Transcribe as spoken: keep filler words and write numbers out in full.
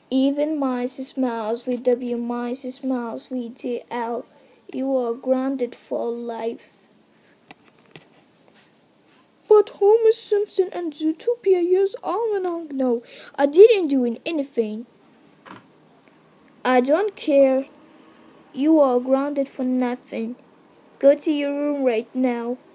Even MysiaSmilesFTW, MysiaSmilesFTL, you are grounded for life. But Homer Simpson and Zootopia years on and no, I didn't do anything. I don't care. You are grounded for nothing. Go to your room right now.